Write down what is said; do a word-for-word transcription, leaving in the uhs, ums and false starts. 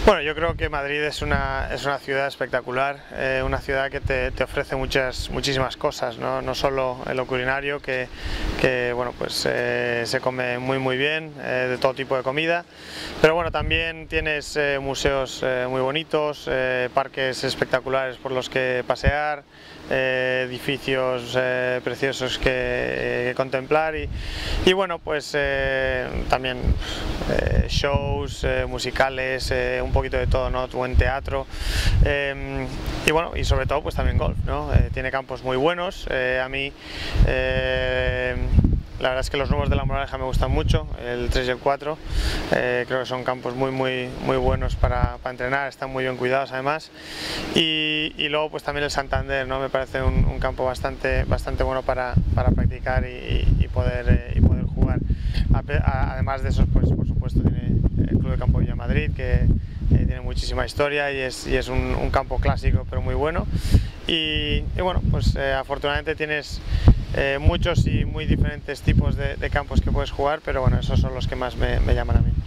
Bueno, yo creo que Madrid es una, es una ciudad espectacular, eh, una ciudad que te, te ofrece muchas, muchísimas cosas, ¿no? No solo en lo culinario, que, que bueno, pues, eh, se come muy muy bien, eh, de todo tipo de comida, pero bueno, también tienes eh, museos eh, muy bonitos, eh, parques espectaculares por los que pasear, eh, edificios eh, preciosos que, que contemplar y, y bueno, pues eh, también eh, shows eh, musicales, eh, un poquito de todo, ¿no? Buen teatro, eh, y bueno, y sobre todo pues también golf, ¿no? Eh, tiene campos muy buenos, eh, a mí eh, la verdad es que los nuevos de La Moraleja me gustan mucho, el tres y el cuatro, eh, creo que son campos muy muy muy buenos para, para entrenar, están muy bien cuidados además, y, y luego pues también el Santander, ¿no? Me parece un, un campo bastante, bastante bueno para, para practicar y, y, poder, eh, y poder jugar. Además de eso, pues por supuesto tiene el Club de Campo Villamadrid, que eh, tiene muchísima historia y es, y es un, un campo clásico pero muy bueno, y, y bueno, pues eh, afortunadamente tienes eh, muchos y muy diferentes tipos de, de campos que puedes jugar, pero bueno, esos son los que más me, me llaman a mí.